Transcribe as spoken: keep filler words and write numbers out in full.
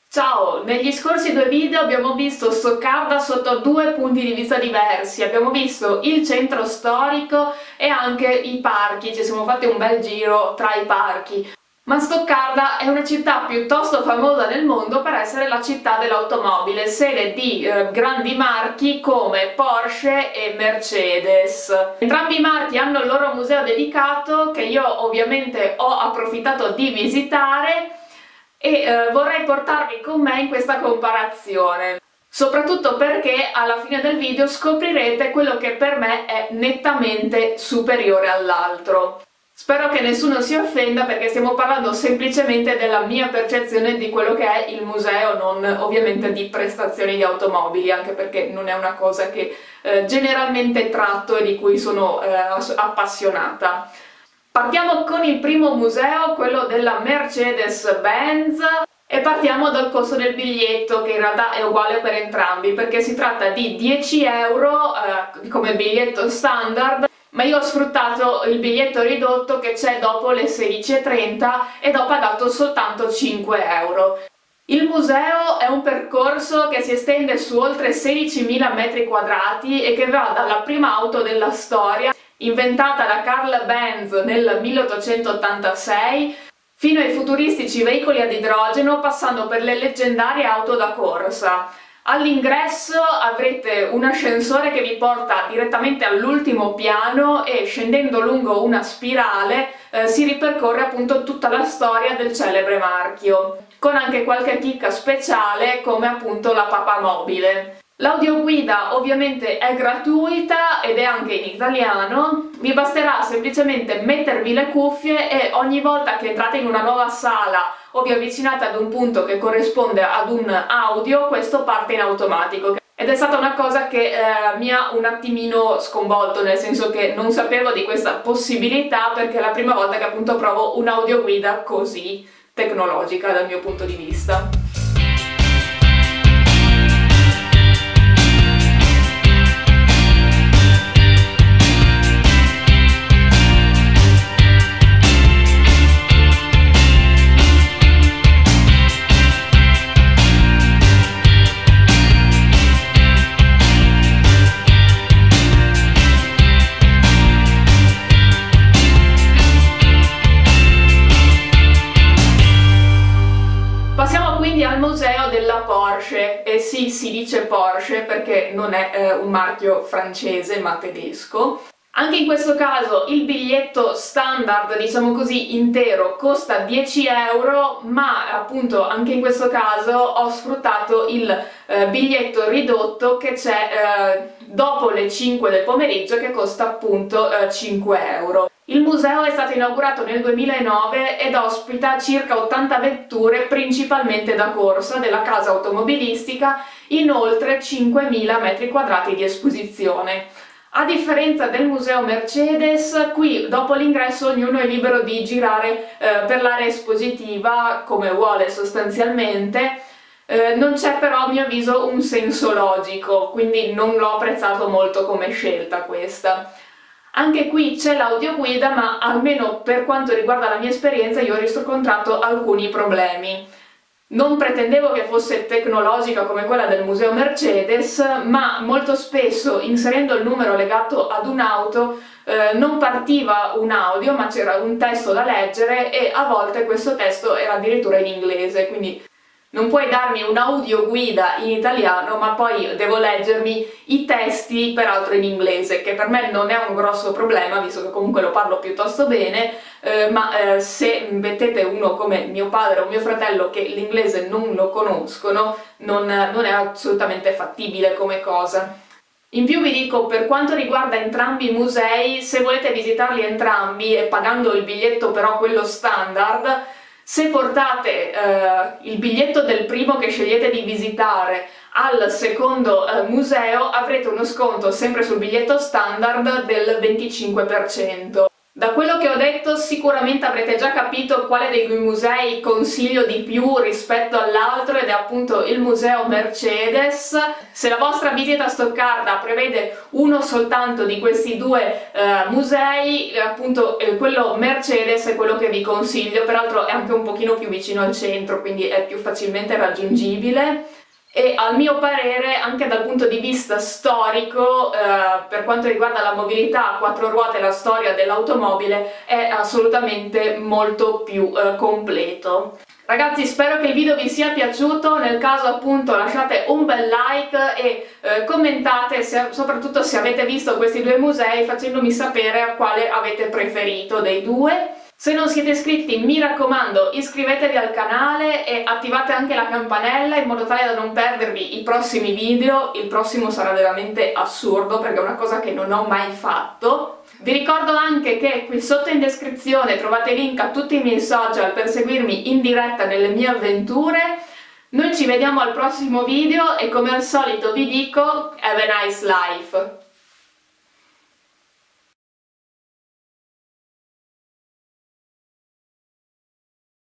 Ciao, negli scorsi due video abbiamo visto Stoccarda sotto due punti di vista diversi, abbiamo visto il centro storico e anche i parchi, ci siamo fatti un bel giro tra i parchi. Ma Stoccarda è una città piuttosto famosa nel mondo per essere la città dell'automobile, sede di eh, grandi marchi come Porsche e Mercedes. Entrambi i marchi hanno il loro museo dedicato che io ovviamente ho approfittato di visitare e eh, vorrei portarvi con me in questa comparazione, soprattutto perché alla fine del video scoprirete quello che per me è nettamente superiore all'altro. Spero che nessuno si offenda perché stiamo parlando semplicemente della mia percezione di quello che è il museo, non ovviamente di prestazioni di automobili, anche perché non è una cosa che eh, generalmente tratto e di cui sono eh, appassionata. Partiamo con il primo museo, quello della Mercedes-Benz, e partiamo dal costo del biglietto, che in realtà è uguale per entrambi, perché si tratta di dieci euro eh, come biglietto standard, ma io ho sfruttato il biglietto ridotto che c'è dopo le sedici e trenta ed ho pagato soltanto cinque euro. Il museo è un percorso che si estende su oltre sedicimila metri quadrati e che va dalla prima auto della storia, inventata da Carl Benz nel milleottocentottantasei, fino ai futuristici veicoli ad idrogeno, passando per le leggendarie auto da corsa. All'ingresso avrete un ascensore che vi porta direttamente all'ultimo piano e scendendo lungo una spirale eh, si ripercorre appunto tutta la storia del celebre marchio, con anche qualche chicca speciale come appunto la papamobile. L'audioguida ovviamente è gratuita ed è anche in italiano, vi basterà semplicemente mettervi le cuffie e ogni volta che entrate in una nuova sala o vi avvicinate ad un punto che corrisponde ad un audio, questo parte in automatico. Ed è stata una cosa che eh, mi ha un attimino sconvolto, nel senso che non sapevo di questa possibilità perché è la prima volta che appunto provo un'audioguida così tecnologica dal mio punto di vista. Al museo della Porsche, e sì, si dice Porsche perché non è eh, un marchio francese ma tedesco. Anche in questo caso il biglietto standard, diciamo così, intero costa dieci euro, ma appunto anche in questo caso ho sfruttato il eh, biglietto ridotto che c'è eh, dopo le cinque del pomeriggio, che costa appunto eh, cinque euro. Il museo è stato inaugurato nel duemilanove ed ospita circa ottanta vetture, principalmente da corsa, della casa automobilistica, in oltre cinquemila metri quadrati di esposizione. A differenza del museo Mercedes, qui dopo l'ingresso ognuno è libero di girare eh, per l'area espositiva come vuole sostanzialmente. Eh, non c'è però a mio avviso un senso logico, quindi non l'ho apprezzato molto come scelta questa. Anche qui c'è l'audioguida, ma almeno per quanto riguarda la mia esperienza io ho riscontrato alcuni problemi. Non pretendevo che fosse tecnologica come quella del museo Mercedes, ma molto spesso inserendo il numero legato ad un'auto eh, non partiva un audio, ma c'era un testo da leggere e a volte questo testo era addirittura in inglese, quindi non puoi darmi un'audioguida in italiano ma poi devo leggermi i testi peraltro in inglese, che per me non è un grosso problema visto che comunque lo parlo piuttosto bene, eh, ma eh, se mettete uno come mio padre o mio fratello che l'inglese non lo conoscono, non, non è assolutamente fattibile come cosa. In più vi dico, per quanto riguarda entrambi i musei, se volete visitarli entrambi e pagando il biglietto però quello standard, se portate eh, il biglietto del primo che scegliete di visitare al secondo eh, museo avrete uno sconto sempre sul biglietto standard del venticinque per cento. Da quello che ho detto sicuramente avrete già capito quale dei due musei consiglio di più rispetto all'altro, ed è appunto il Museo Mercedes. Se la vostra visita a Stoccarda prevede uno soltanto di questi due eh, musei, appunto eh, quello Mercedes è quello che vi consiglio, peraltro è anche un pochino più vicino al centro, quindi è più facilmente raggiungibile. E al mio parere, anche dal punto di vista storico, eh, per quanto riguarda la mobilità a quattro ruote e la storia dell'automobile, è assolutamente molto più eh, completo. Ragazzi, spero che il video vi sia piaciuto, nel caso appunto lasciate un bel like e eh, commentate se, soprattutto se avete visto questi due musei, facendomi sapere quale avete preferito dei due. Se non siete iscritti, mi raccomando, iscrivetevi al canale e attivate anche la campanella in modo tale da non perdervi i prossimi video. Il prossimo sarà veramente assurdo perché è una cosa che non ho mai fatto. Vi ricordo anche che qui sotto in descrizione trovate link a tutti i miei social per seguirmi in diretta nelle mie avventure. Noi ci vediamo al prossimo video e come al solito vi dico have a nice life!